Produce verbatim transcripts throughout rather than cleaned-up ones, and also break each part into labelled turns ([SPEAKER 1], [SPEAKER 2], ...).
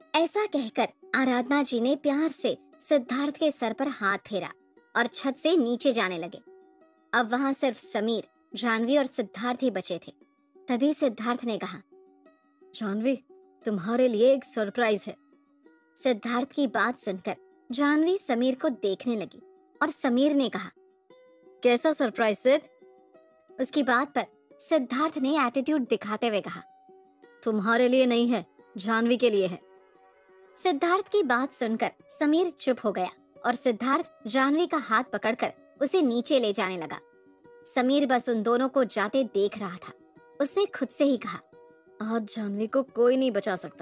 [SPEAKER 1] ऐसा कहकर आराधना जी ने प्यार से सिद्धार्थ के सर पर हाथ फेरा और छत से नीचे जाने लगे। अब वहां सिर्फ समीर, जानवी और सिद्धार्थ ही बचे थे। तभी सिद्धार्थ ने कहा,
[SPEAKER 2] जानवी, तुम्हारे लिए एक सरप्राइज है।
[SPEAKER 1] सिद्धार्थ की बात सुनकर जानवी समीर को देखने लगी और समीर ने कहा,
[SPEAKER 2] कैसा सरप्राइज सिड?
[SPEAKER 1] उसकी बात पर सिद्धार्थ ने एटीट्यूड दिखाते हुए कहा,
[SPEAKER 2] तुम्हारे लिए नहीं है, जानवी के लिए है।
[SPEAKER 1] सिद्धार्थ की बात सुनकर समीर चुप हो गया और सिद्धार्थ जानवी का हाथ पकड़कर उसे नीचे ले जाने लगा। समीर बस उन दोनों को जाते देख रहा था। उसने खुद से ही कहा,
[SPEAKER 2] आज जानवी को कोई नहीं बचा सकता।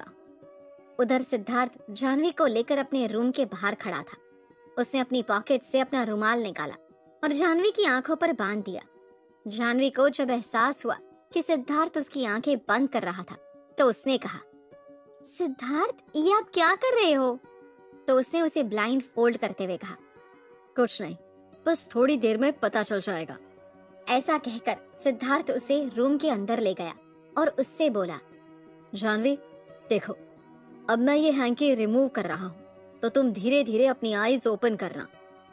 [SPEAKER 1] उधर सिद्धार्थ जानवी को लेकर अपने रूम के बाहर खड़ा था। उसने अपनी पॉकेट से अपना रुमाल निकाला और जानवी की आंखों पर बांध दिया। जानवी को जब एहसास हुआ कि सिद्धार्थ उसकी आंखें बंद कर रहा था तो उसने कहा, सिद्धार्थ, ये आप क्या कर रहे हो? तो उसने उसे ब्लाइंड फोल्ड करते हुए कहा,
[SPEAKER 2] कुछ नहीं, बस थोड़ी देर में पता चल जाएगा।
[SPEAKER 1] ऐसा कहकर सिद्धार्थ उसे रूम के अंदर ले गया और उससे बोला,
[SPEAKER 2] जानवी, देखो, अब मैं ये हैंकी रिमूव कर रहा हूँ, तो तुम धीरे धीरे अपनी आईज ओपन करना।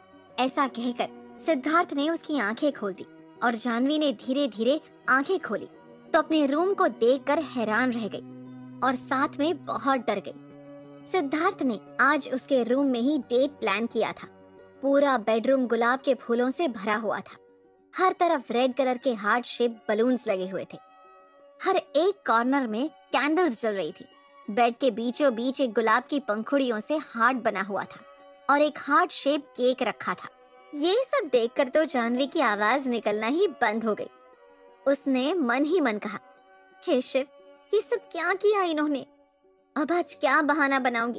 [SPEAKER 1] ऐसा कहकर सिद्धार्थ ने उसकी आंखें खोल दी और जानवी ने धीरे धीरे आंखें खोली तो अपने रूम को देखकर हैरान रह गई और साथ में बहुत डर गई। सिद्धार्थ ने आज उसके रूम में ही डेट प्लान किया था। पूरा बेडरूम गुलाब के फूलों से भरा हुआ था। हर तरफ रेड कलर के हार्ट शेप बलून्स लगे हुए थे। हर एक कॉर्नर में कैंडल्स जल रही थी। बेड के बीचों बीच एक गुलाब की पंखुड़ियों से हार्ट बना हुआ था और एक हार्ट शेप केक रखा था। ये सब देखकर तो जानवी की आवाज निकलना ही बंद हो गई। उसने मन ही मन कहा, हे शिव, ये सब क्या किया इन्होंने? अब आज क्या बहाना बनाऊंगी?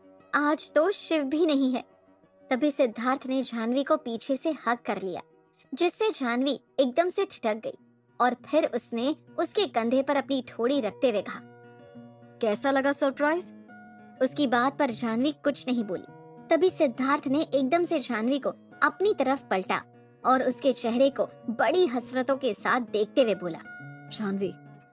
[SPEAKER 1] आज तो शिव भी नहीं है। तभी सिद्धार्थ ने जानवी को पीछे से हग कर लिया, जिससे जानवी एकदम से ठिठक गई और फिर उसने उसके कंधे पर अपनी ठोड़ी रखते हुए कहा,
[SPEAKER 2] कैसा लगा सरप्राइज?
[SPEAKER 1] उसकी बात पर जानवी कुछ नहीं बोली। तभी सिद्धार्थ ने एकदम से जानवी को अपनी तरफ पलटा और उसके चेहरे को बड़ी हसरतों के साथ देखते हुए बोला,
[SPEAKER 2] जानवी,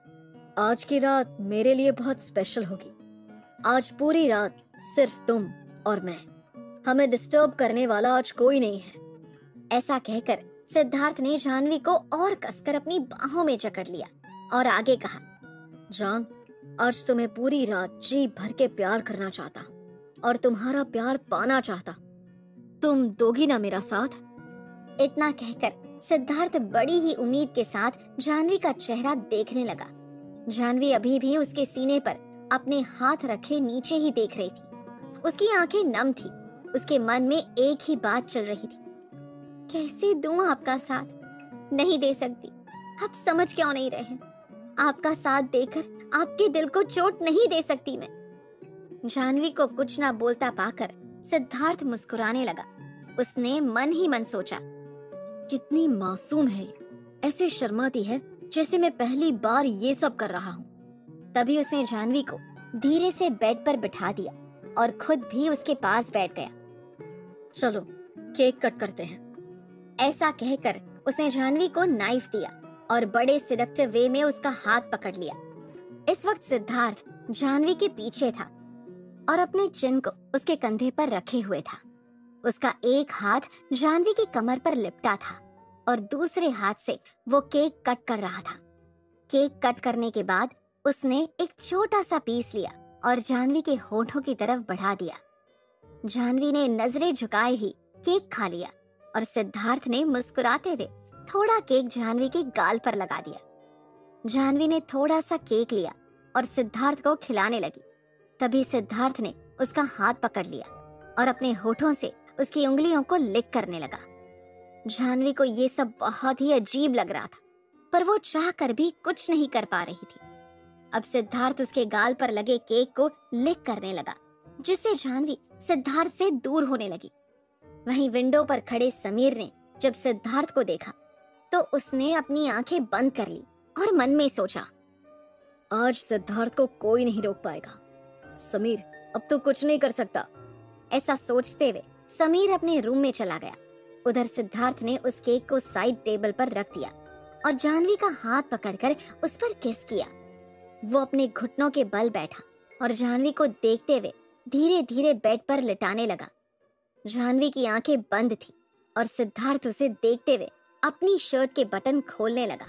[SPEAKER 2] आज की रात मेरे लिए बहुत स्पेशल होगी। आज पूरी रात सिर्फ तुम और मैं। हमें डिस्टर्ब करने वाला आज कोई नहीं है।
[SPEAKER 1] ऐसा कहकर सिद्धार्थ ने जानवी को और कसकर अपनी बाहों में जकड़ लिया और आगे कहा,
[SPEAKER 2] जान, आज तुम्हें पूरी रात जी भर के प्यार करना चाहता हूँ और तुम्हारा प्यार पाना चाहता। तुम दोगी ना मेरा साथ?
[SPEAKER 1] इतना कहकर सिद्धार्थ बड़ी ही उम्मीद के साथ जानवी का चेहरा देखने लगा। जानवी अभी भी उसके सीने पर अपने हाथ रखे नीचे ही देख रही थी। उसकी आंखें नम थी। उसके मन में एक ही बात चल रही थी, कैसे दूं आपका साथ? नहीं दे सकती। आप समझ क्यों नहीं रहे? आपका साथ देकर आपके दिल को चोट नहीं दे सकती मैं। जानवी को कुछ ना बोलता पाकर सिद्धार्थ मुस्कुराने लगा। उसने मन ही मन सोचा,
[SPEAKER 2] कितनी मासूम है, ऐसे शर्माती है जैसे मैं पहली बार ये सब कर रहा हूँ।
[SPEAKER 1] तभी उसने जानवी को धीरे से बेड पर बिठा दिया और खुद भी उसके पास बैठ गया।
[SPEAKER 2] चलो केक कट करते हैं।
[SPEAKER 1] ऐसा कहकर उसने जानवी को नाइफ दिया और बड़े सिडक्टिव वे में उसका हाथ पकड़ लिया। इस वक्त सिद्धार्थ जानवी के पीछे था और अपने चिन को उसके कंधे पर रखे हुए था। उसका एक हाथ जानवी की कमर पर लिपटा था और दूसरे हाथ से वो केक कट कर रहा था। केक कट करने के बाद उसने एक छोटा सा पीस लिया और जानवी के होठों की तरफ बढ़ा दिया। जानवी ने नजरें झुकाए ही केक खा लिया और सिद्धार्थ ने मुस्कुराते हुए थोड़ा केक जानवी के गाल पर लगा दिया। जानवी ने थोड़ा सा केक लिया और सिद्धार्थ को खिलाने लगी। तभी सिद्धार्थ ने उसका हाथ पकड़ लिया और अपने होठों से उसकी उंगलियों को लिक करने लगा। जानवी को ये सब बहुत ही अजीब लग रहा था, पर वो चाह कर भी कुछ नहीं कर पा रही थी। अब सिद्धार्थ उसके गाल पर लगे केक को लिक करने लगा, जिससे जानवी सिद्धार्थ से दूर होने लगी। वहीं विंडो पर खड़े समीर ने जब सिद्धार्थ को देखा तो उसने अपनी आंखें बंद कर ली और मन में सोचा,
[SPEAKER 2] आज सिद्धार्थ को कोई नहीं रोक पाएगा। समीर अब तो कुछ नहीं कर सकता।
[SPEAKER 1] ऐसा सोचते हुए समीर अपने रूम में चला गया। उधर सिद्धार्थ ने उस केक को साइड टेबल पर रख दिया और जानवी का हाथ पकड़कर उस पर किस किया। वो अपने घुटनों के बल बैठा और जाह्नवी को देखते हुए धीरे धीरे बेड पर लिटाने लगा। जाह्नवी की आंखें बंद थी और सिद्धार्थ उसे देखते हुए अपनी शर्ट के बटन खोलने लगा।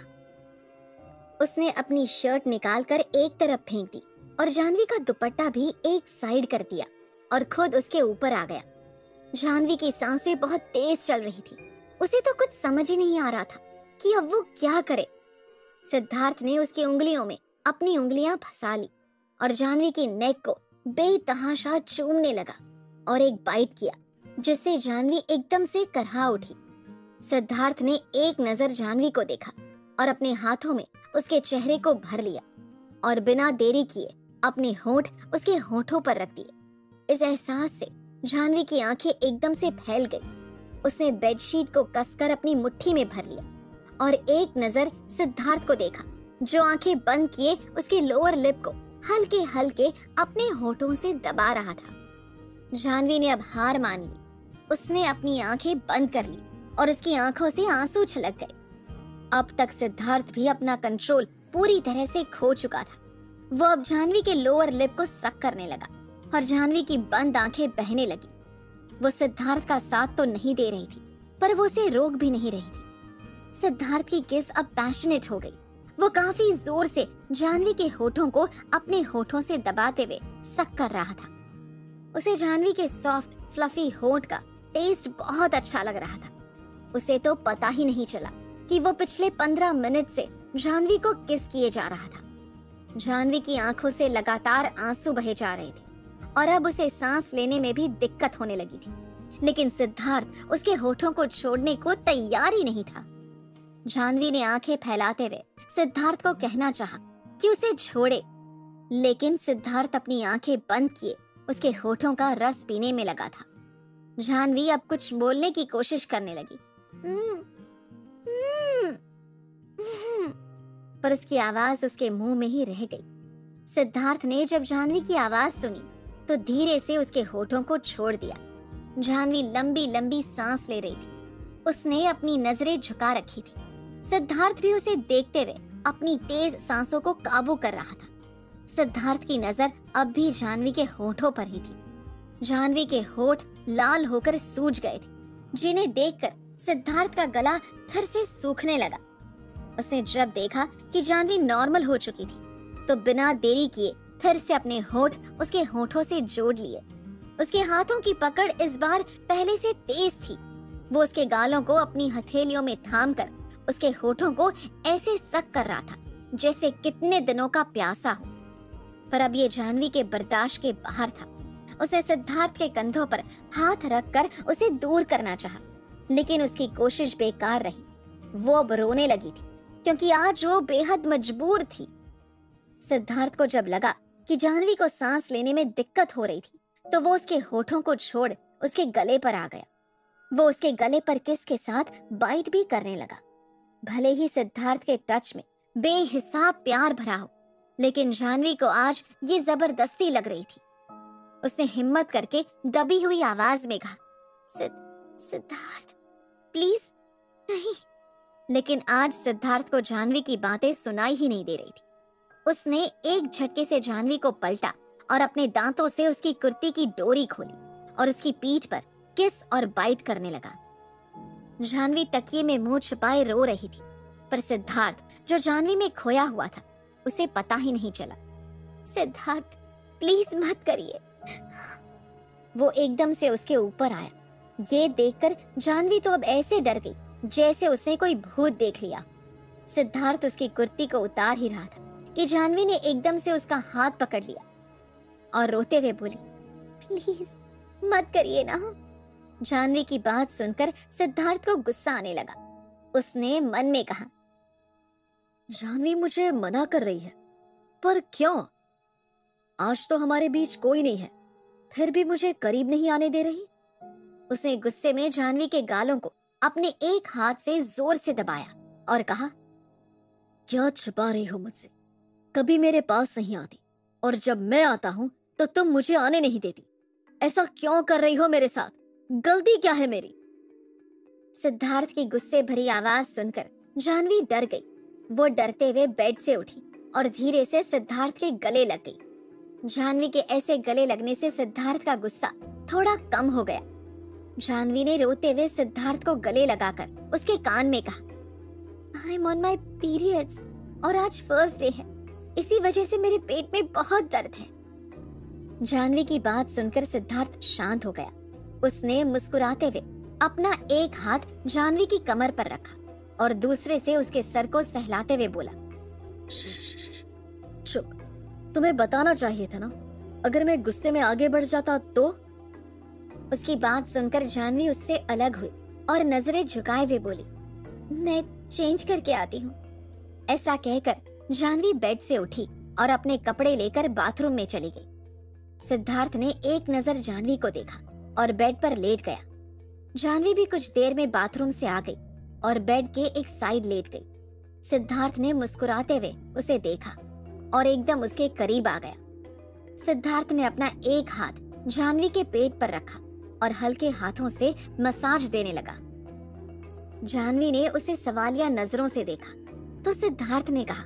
[SPEAKER 1] उसने अपनी शर्ट निकालकर एक तरफ फेंक दी और जाह्नवी का दुपट्टा भी एक साइड कर दिया और खुद उसके ऊपर आ गया। जाह्नवी की सांसें बहुत तेज चल रही थी। उसे तो कुछ समझ ही नहीं आ रहा था कि अब वो क्या करे। सिद्धार्थ ने उसकी उंगलियों में अपनी उंगलियां फंसा ली और जाह्नवी की नेक को बेतहाशा चूमने लगा और एक बाइट किया जिससे जाह्नवी एकदम से करहा उठी। सिद्धार्थ ने एक नजर जाह्नवी को देखा और अपने हाथों में उसके चेहरे को भर लिया और बिना देरी किए अपने होंठ उसके होंठों पर रख दिए। इस एहसास से जाह्नवी की आंखें एकदम से फैल गई। उसने बेडशीट को कसकर अपनी मुट्ठी में भर लिया और एक नजर सिद्धार्थ को देखा जो आंखें बंद किए उसके लोअर लिप को हल्के हल्के अपने होठों से दबा रहा था। जाह्नवी ने अब हार मान ली। उसने अपनी आंखें बंद कर ली और उसकी आंखों से आंसू छलक गए। अब तक सिद्धार्थ भी अपना कंट्रोल पूरी तरह से खो चुका था। वो अब जाह्नवी के लोअर लिप को सक करने लगा और जाह्नवी की बंद आंखें बहने लगी। वो सिद्धार्थ का साथ तो नहीं दे रही थी पर वो उसे रोक भी नहीं रही थी। सिद्धार्थ की किस अब पैशनेट हो गई। वो काफी जोर से जाह्नवी के होठों को अपने होठों से दबाते हुए सक कर रहा था। उसे जाह्नवी के सॉफ्ट फ्लफी होठ का टेस्ट बहुत अच्छा लग रहा था। उसे तो पता ही नहीं चला कि वो पिछले पंद्रह मिनट से जाह्नवी को किस किए जा रहा था। जाह्नवी की आंखों से लगातार आंसू बहे जा रहे थे और अब उसे सांस लेने में भी दिक्कत होने लगी थी, लेकिन सिद्धार्थ उसके होठों को छोड़ने को तैयार ही नहीं था। जाह्नवी ने आंखें फैलाते हुए सिद्धार्थ को कहना चाहा कि उसे छोड़े, लेकिन सिद्धार्थ अपनी आंखें बंद किए उसके होठों का रस पीने में लगा था। जाह्नवी अब कुछ बोलने की कोशिश करने लगी पर उसकी आवाज उसके मुंह में ही रह गई। सिद्धार्थ ने जब जाह्नवी की आवाज सुनी तो धीरे से उसके होठों को छोड़ दिया। जाह्नवी लंबी लंबी सांस ले रही थी। उसने अपनी नजरें झुका रखी थी। सिद्धार्थ भी उसे देखते हुए अपनी तेज सांसों को काबू कर रहा था। सिद्धार्थ की नजर अब भी जाह्नवी के होठों पर ही थी। जाह्नवी के होठ लाल होकर सूज गए थे, जिन्हें देखकर सिद्धार्थ का गला फिर से सूखने लगा। उसने जब देखा कि जाह्नवी नॉर्मल हो चुकी थी तो बिना देरी किए फिर से अपने होठ उसके होठों से जोड़ लिए। उसके हाथों की पकड़ इस बार पहले से तेज थी। वो उसके गालों को अपनी हथेलियों में थामकर उसके होठों को ऐसे सक कर रहा था जैसे कितने दिनों का प्यासा हो। पर अब ये जाह्नवी के बर्दाश्त के बाहर था। उसने सिद्धार्थ के कंधों पर हाथ रखकर उसे दूर करना चाहा, लेकिन उसकी कोशिश बेकार रही। वो अब रोने लगी थी क्योंकि आज वो बेहद मजबूर थी। सिद्धार्थ को जब लगा कि जाह्नवी को सांस लेने में दिक्कत हो रही थी तो वो उसके होठों को छोड़ उसके गले पर आ गया। वो उसके गले पर किस के साथ बाइट भी करने लगा। भले ही सिद्धार्थ के टच में बेहिसाब प्यार भरा हो, लेकिन जाह्नवी को आज ये जबरदस्ती लग रही थी। उसने हिम्मत करके दबी हुई आवाज में कहा, सिद्ध सिद्धार्थ प्लीज नहीं। लेकिन आज सिद्धार्थ को जाह्नवी की बातें सुनाई ही नहीं दे रही थी। उसने एक झटके से जाह्नवी को पलटा और अपने दांतों से उसकी कुर्ती की डोरी खोली और उसकी पीठ पर किस और बाइट करने लगा। जाह्नवी तकिए में मुंह छुपाए रो रही थी, पर सिद्धार्थ जो जाह्नवी में खोया हुआ था उसे पता ही नहीं चला। सिद्धार्थ प्लीज मत करिए। वो एकदम से उसके ऊपर आया। ये देखकर जाह्नवी तो अब ऐसे डर गई जैसे उसने कोई भूत देख लिया। सिद्धार्थ उसकी कुर्ती को उतार ही रहा था कि जाह्नवी ने एकदम से उसका हाथ पकड़ लिया और रोते हुए बोली, प्लीज मत करिए ना। जाह्नवी की बात सुनकर सिद्धार्थ को गुस्सा आने लगा। उसने मन में कहा, जाह्नवी मुझे मना कर रही है, पर क्यों? आज तो हमारे बीच कोई नहीं है, फिर भी मुझे करीब नहीं आने दे रही। उसने गुस्से में जाह्नवी के गालों को अपने एक हाथ से जोर से दबाया और कहा, क्या छिपा रही हो मुझसे? कभी मेरे पास नहीं आती और जब मैं आता हूं तो तुम मुझे आने नहीं देती। ऐसा क्यों कर रही हो मेरे साथ? गलती क्या है मेरी? सिद्धार्थ की गुस्से भरी आवाज सुनकर जाह्नवी डर गई। वो डरते हुए बेड से उठी और धीरे से सिद्धार्थ के गले लग गई। जानवी के ऐसे गले लगने से सिद्धार्थ का गुस्सा थोड़ा कम हो गया। जानवी ने रोते हुए सिद्धार्थ को गले लगाकर उसके कान में कहा, I am on my periods और आज फर्स्ट डे है, इसी वजह से मेरे पेट में बहुत दर्द है। जानवी की बात सुनकर सिद्धार्थ शांत हो गया। उसने मुस्कुराते हुए अपना एक हाथ जानवी की कमर पर रखा और दूसरे से उसके सर को सहलाते हुए बोला,
[SPEAKER 2] चुप, तुम्हें बताना चाहिए था ना, अगर मैं गुस्से में आगे बढ़ जाता तो।
[SPEAKER 1] उसकी बात सुनकर जानवी उससे अलग हुई और नजरें झुकाए हुए बोली, मैं चेंज करके आती हूँ। ऐसा कहकर जानवी बेड से उठी और अपने कपड़े लेकर बाथरूम में चली गई। सिद्धार्थ ने एक नजर जानवी को देखा और बेड पर लेट गया। जानवी भी कुछ देर में बाथरूम से आ गई और बेड के एक साइड लेट गई। सिद्धार्थ ने मुस्कुराते हुए उसे देखा और एकदम उसके करीब आ गया। सिद्धार्थ ने अपना एक हाथ जानवी के पेट पर रखा और हल्के हाथों से मसाज देने लगा। जानवी ने उसे सवालिया नजरों से देखा तो सिद्धार्थ ने कहा,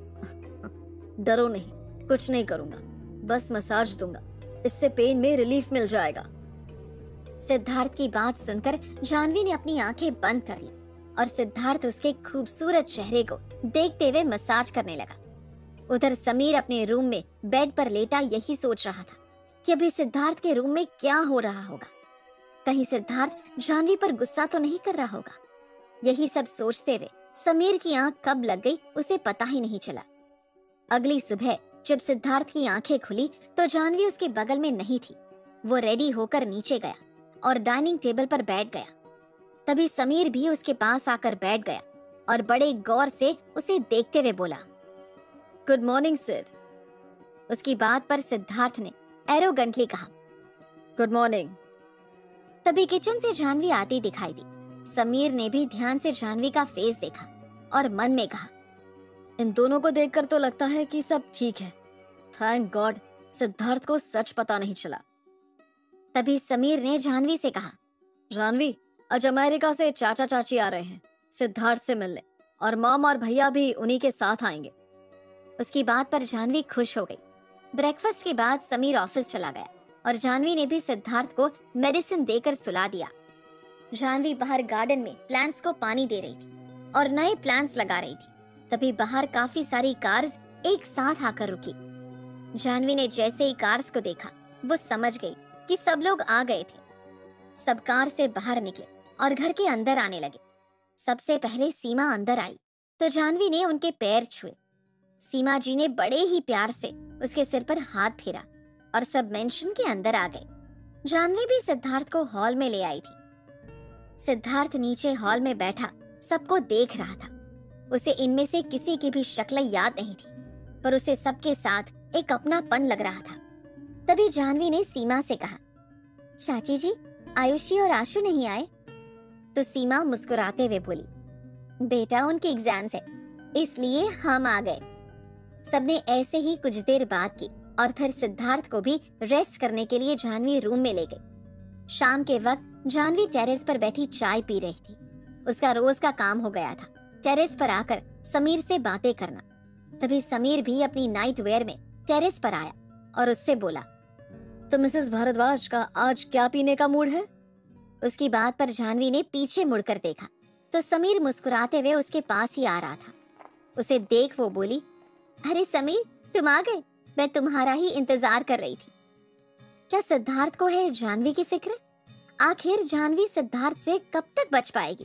[SPEAKER 2] डरो नहीं, कुछ नहीं करूंगा, बस मसाज दूंगा, इससे पेन में रिलीफ मिल जाएगा।
[SPEAKER 1] सिद्धार्थ की बात सुनकर जानवी ने अपनी आंखें बंद कर ली और सिद्धार्थ उसके खूबसूरत चेहरे को देखते हुए मसाज करने लगा। उधर समीर अपने रूम में बेड पर लेटा यही सोच रहा था कि अभी सिद्धार्थ के रूम में क्या हो रहा होगा। कहीं सिद्धार्थ जानवी पर गुस्सा तो नहीं कर रहा होगा। यही सब सोचते हुए समीर की आंख कब लग गई उसे पता ही नहीं चला। अगली सुबह जब सिद्धार्थ की आंखें खुली तो जानवी उसके बगल में नहीं थी। वो रेडी होकर नीचे गया और डाइनिंग टेबल पर बैठ गया। तभी समीर भी उसके पास आकर बैठ गया और बड़े गौर से उसे देखते हुए बोला,
[SPEAKER 2] गुड मॉर्निंग सर।
[SPEAKER 1] उसकी बात पर सिद्धार्थ ने एरोगेंटली कहा,
[SPEAKER 2] गुड मॉर्निंग।
[SPEAKER 1] तभी किचन से जानवी आती दिखाई दी। समीर ने भी ध्यान से जानवी का फेस देखा और मन में कहा,
[SPEAKER 2] इन दोनों को देखकर तो लगता है कि सब ठीक है। थैंक गॉड सिद्धार्थ को सच पता नहीं चला।
[SPEAKER 1] तभी समीर ने जानवी से कहा,
[SPEAKER 2] जानवी, आज अमेरिका से चाचा चाची आ रहे हैं सिद्धार्थ से मिलने, और मॉम और भैया भी उन्हीं के साथ आएंगे।
[SPEAKER 1] उसकी बात पर जानवी खुश हो गई। ब्रेकफास्ट के बाद समीर ऑफिस चला गया और जानवी ने भी सिद्धार्थ को मेडिसिन देकर सुला दिया। जानवी बाहर गार्डन में प्लांट्स को पानी दे रही थी और नए प्लांट्स लगा रही थी। तभी बाहर काफी सारी कार्स एक साथ आकर रुकी। जानवी ने जैसे ही कार्स को देखा वो समझ गई कि सब लोग आ गए थे। सब कार से बाहर निकले और घर के अंदर आने लगे। सबसे पहले सीमा अंदर आई तो जानवी ने उनके पैर छुए। सीमा जी ने बड़े ही प्यार से उसके सिर पर हाथ फेरा और सब मेंशन के अंदर आ गए। जानवी भी सिद्धार्थ को हॉल में ले आई थी। सिद्धार्थ नीचे हॉल में बैठा सबको देख रहा था। उसे इनमें से किसी की भी शक्ल याद नहीं थी, पर उसे सबके साथ एक अपनापन लग रहा था। तभी जानवी ने सीमा से कहा, चाची जी, आयुषी और आशु नहीं आए? तो सीमा मुस्कुराते हुए बोली, बेटा उनके एग्जाम्स है इसलिए हम आ गए। सबने ऐसे ही कुछ देर बात की और फिर सिद्धार्थ को भी रेस्ट करने के लिए जानवी रूम में ले गई। शाम के वक्त जानवी टेरेस पर बैठी चाय पी रही थी। उसका रोज का काम हो गया था टेरेस पर आकर समीर से बातें करना। तभी समीर भी अपनी नाइट वेयर में टेरेस पर आया और उससे बोला,
[SPEAKER 2] तो मिसेस भारद्वाज का आज क्या पीने का मूड है?
[SPEAKER 1] उसकी बात पर जानवी ने पीछे मुड़कर देखा तो समीर मुस्कुराते हुए उसके पास ही आ रहा था। उसे देख वो बोली, अरे समीर, तुम आ गए, मैं तुम्हारा ही इंतजार कर रही थी। क्या सिद्धार्थ को है जानवी की फिक्र? आखिर जानवी सिद्धार्थ से कब तक बच पाएगी?